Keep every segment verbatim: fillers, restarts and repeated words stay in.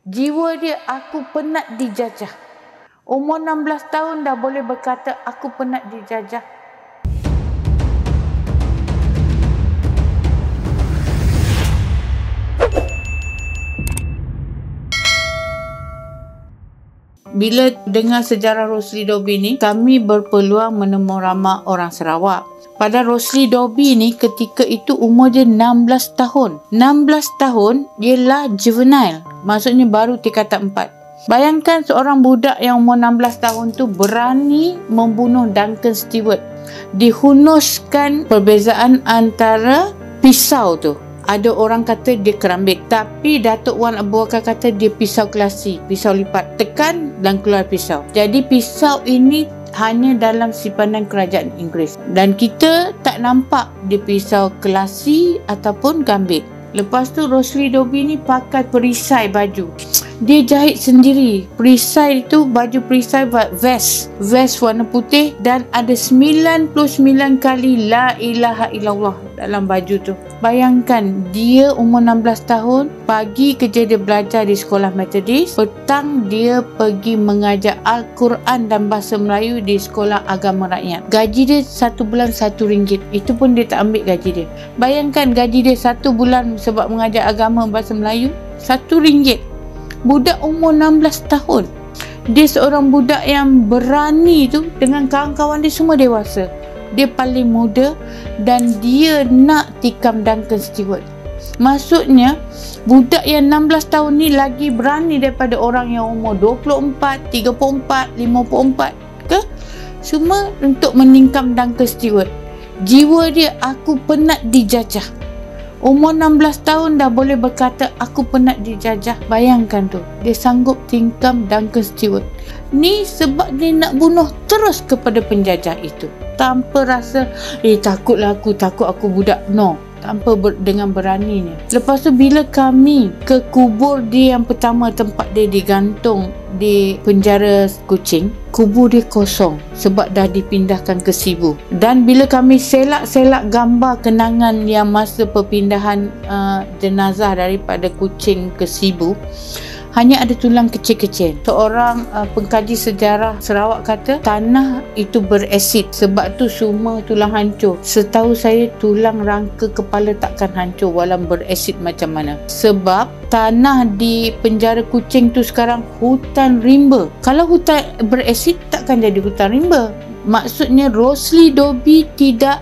Jiwa dia, aku penat dijajah. Umur enam belas tahun dah boleh berkata, aku penat dijajah. Bila dengar sejarah Rosli Dobi ni, kami berpeluang menemu ramai orang Sarawak. Pada Rosli Dobi ni, ketika itu umur dia enam belas tahun. enam belas tahun ialah juvenile. Maksudnya baru tingkatan empat. Bayangkan seorang budak yang umur enam belas tahun tu berani membunuh Duncan Stewart. Dihunuskan perbezaan antara pisau tu. Ada orang kata dia kerambit, tapi Datuk Wan Abu Bakar kata dia pisau kelasi, pisau lipat, tekan dan keluar pisau. Jadi pisau ini hanya dalam simpanan kerajaan Inggeris, dan kita tak nampak dia pisau kelasi ataupun gambit. Lepas tu Rosli Dobi ni pakai perisai baju. Dia jahit sendiri. Perisai itu baju perisai vest. Vest warna putih, dan ada sembilan puluh sembilan kali la ilaha illallah dalam baju tu. Bayangkan, dia umur enam belas tahun, pagi kerja dia belajar di sekolah Methodist, petang dia pergi mengajar Al-Quran dan bahasa Melayu di sekolah agama rakyat. Gaji dia satu bulan satu ringgit. Itu pun dia tak ambil gaji dia. Bayangkan gaji dia satu bulan sebab mengajar agama bahasa Melayu, satu ringgit. Budak umur enam belas tahun. Dia seorang budak yang berani tu, dengan kawan-kawan dia semua dewasa. Dia paling muda dan dia nak tikam Duncan Stewart. Maksudnya, budak yang enam belas tahun ni lagi berani daripada orang yang umur dua puluh empat, tiga puluh empat, lima puluh empat ke? Semua untuk meningkam Duncan Stewart. Jiwa dia, aku penat dijajah. Umur enam belas tahun dah boleh berkata, aku penat dijajah. Bayangkan tu, dia sanggup tingkam Duncan Stewart. Ni sebab dia nak bunuh terus kepada penjajah itu. Tanpa rasa, eh takutlah aku, takut aku budak. No, tanpa ber, dengan beraninya. Lepas tu bila kami ke kubur dia yang pertama, tempat dia digantung di penjara Kuching, kubur dia kosong sebab dah dipindahkan ke Sibu. Dan bila kami selak-selak gambar kenangan yang masa perpindahan uh, jenazah daripada Kuching ke Sibu, hanya ada tulang kecil-kecil. Seorang uh, pengkaji sejarah Sarawak kata tanah itu berasid, sebab tu semua tulang hancur. Setahu saya tulang rangka kepala takkan hancur walau berasid macam mana. Sebab tanah di penjara Kuching tu sekarang hutan rimba. Kalau hutan berasid takkan jadi hutan rimba. Maksudnya Rosli Dobi tidak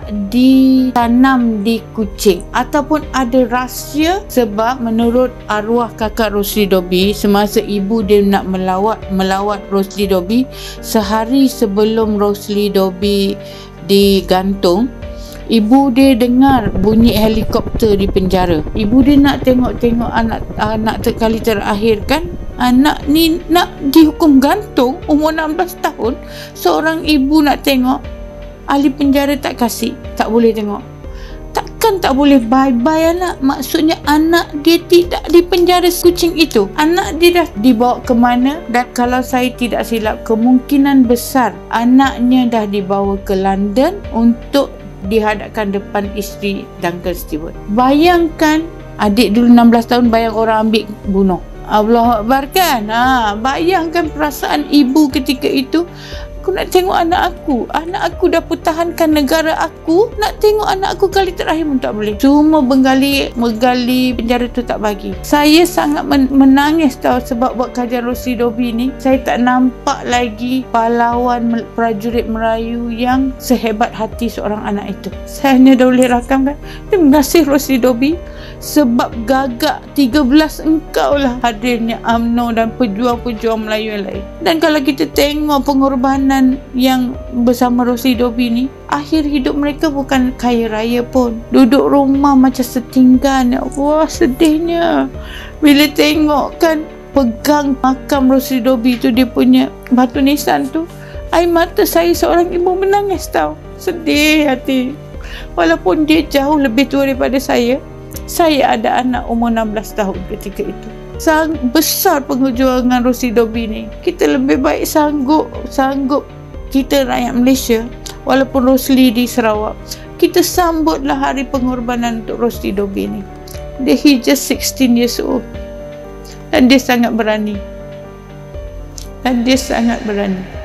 ditanam di Kuching, ataupun ada rahsia, sebab menurut arwah kakak Rosli Dobi, semasa ibu dia nak melawat melawat Rosli Dobi, sehari sebelum Rosli Dobi digantung, ibu dia dengar bunyi helikopter di penjara. Ibu dia nak tengok-tengok anak anak kali terakhir kan. Anak ni nak dihukum gantung umur enam belas tahun. Seorang ibu nak tengok, ahli penjara tak kasih, tak boleh tengok. Takkan tak boleh bye-bye anak. Maksudnya anak dia tidak di penjara Kuching itu. Anak dia dah dibawa ke mana? Dan kalau saya tidak silap, kemungkinan besar anaknya dah dibawa ke London untuk dihadapkan depan isteri Duncan Stewart. Bayangkan, adik dulu enam belas tahun, bayang orang ambil bunuh. Allahu Akbar kan? Ha, bayangkan perasaan ibu ketika itu. Aku nak tengok anak aku. Anak aku dah pertahankan negara aku. Nak tengok anak aku kali terakhir pun tak boleh. Cuma menggali, menggali penjara tu tak bagi. Saya sangat men menangis tahu, sebab buat kajian Rosli Dobi ni, saya tak nampak lagi pahlawan prajurit Melayu yang sehebat hati seorang anak itu. Saya hanya dah boleh rakamkan. Terima kasih Rosli Dobi, sebab gagak tiga belas engkau lah hadirnya U M N O dan pejuang-pejuang Melayu yang lain. Dan kalau kita tengok pengorbanan yang bersama Rosli Dobi ni, akhir hidup mereka bukan kaya raya pun. Duduk rumah macam setinggan. Ya Allah, sedihnya bila tengok kan, pegang makam Rosli Dobi tu, dia punya batu nisan tu, air mata saya seorang ibu menangis tau. Sedih hati. Walaupun dia jauh lebih tua daripada saya, saya ada anak umur enam belas tahun ketika itu. Sang besar perjuangan Rosli Dobi ni. Kita lebih baik sanggup sanggup kita rakyat Malaysia, walaupun Rosli di Sarawak, kita sambutlah hari pengorbanan untuk Rosli Dobi ni. Dia he just sixteen years old. Dan dia sangat berani. Dan dia sangat berani.